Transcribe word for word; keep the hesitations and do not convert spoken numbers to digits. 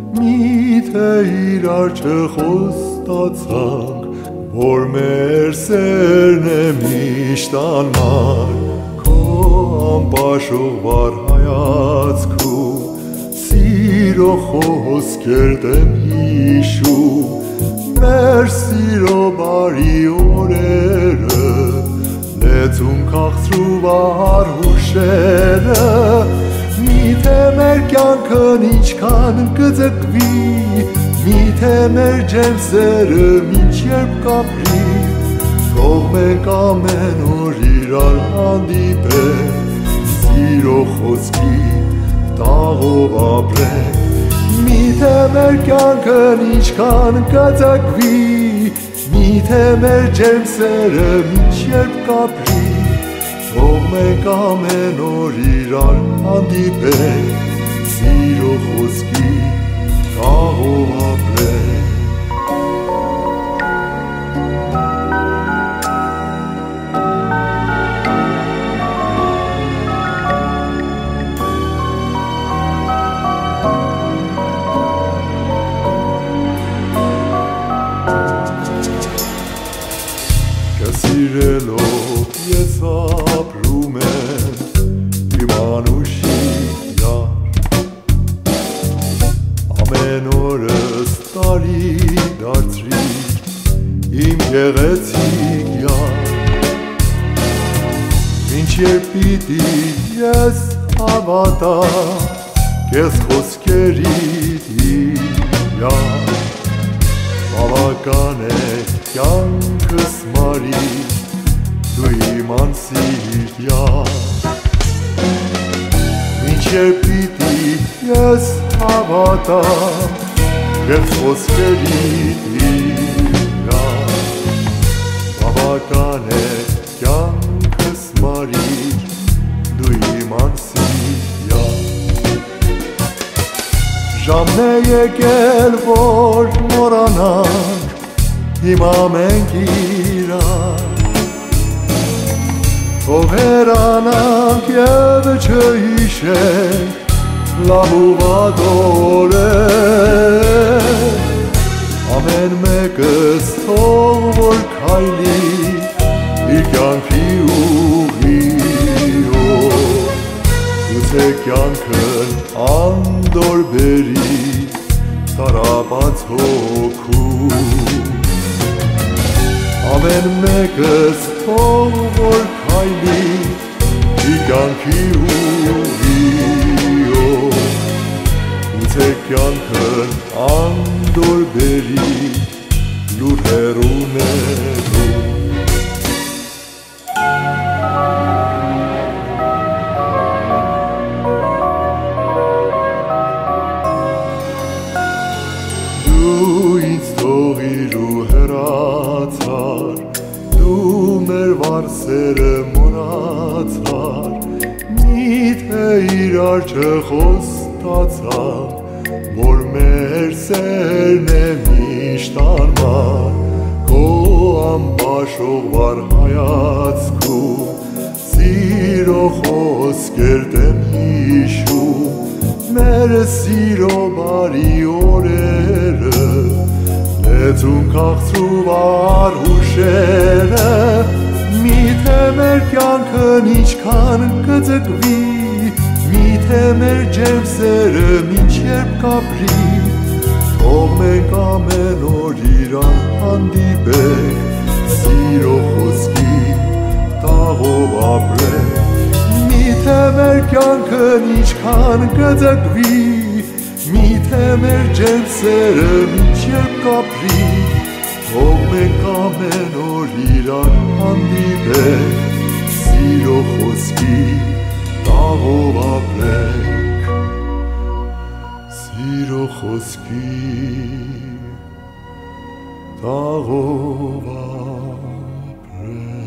Միթե իրար չխոստացանք, որ մեր սերն է միշտ անմար, քո անպաշողvar հայացքում սիրո խոսքեր դեմ հիշում, մեր սիրո բարի օրերը, լեցուն քաղցրուվար հուշերը, միթե մեր կյանքն ինչքան կձգվի, միթե մեր ջերմսերը մինչև կապրի, թող մենք ամեն օր իրար հանդիպենք, սիրո խոսքի տաղով ապրենք, միթե մեր կյանքն ինչքան կձգվի, միթե մեր ջերմսերը մինչև կապրի, թող մենք ամեն օր իրար հանդիպենք, սիրո խոսքի տաղով ապրենք։ Սիրելով ես ապրում եմ իմ անուշիկ յար, ամեն օրս տարի դարձրիր իմ գեղեցիկ յար, մինչև պիտի ես հավատամ քեզ խոսքերիդ իրար, բավական է կյանքս մարի, դու իմ անսիրտ յար, մինչև պիտի ես հավատամ քեզ խոսքերիդ իրար, բավական է կյանքս մարի, դու իմ անսիրտ յար, ժամն է եկել որ մոռանանք հիմա մենք իրար, թող հեռանանք և չհիշենք լավ ու վատ օրեր, ամեն մեկս թող որ քայլի իր կյանքի ուղիով, գուցե կյանքն անդոր բերի տառապած հոգում, ամեն մեկս թող որ քայլի իր կյանքի ուղիով, գուցե կյանքն անդոր բերի լուր հեռուներում։ Դու ինձ թողիր ու հեռացար, դու մեր վարսերը մոռացար, միթե իրար չխոստացանք, որ մեր սերն է միշտ անմար, քո անպաշողvar հայացքում սիրո խոսքեր դեմ հիշում, մեր սիրո բարի օրերը, լեցուն քաղցրուվար հուշերը, միթե մեր կյանքն ինչքան կձգվի, միթե մեր ջերմսերը մինչև կապրի, թող մենք ամեն օր իրար հանդիպենք, սիրո խոսքի տաղով ապրենք, միթե մեր կյանքն ինչքան կձգվի, միթե մեր ջերմսերը մինչև կապրի, թող մենք ամեն օր իրար հանդիպենք, սիրո խոսքի տաղով ապրենք, սիրո խոսքի տաղով ապրենք։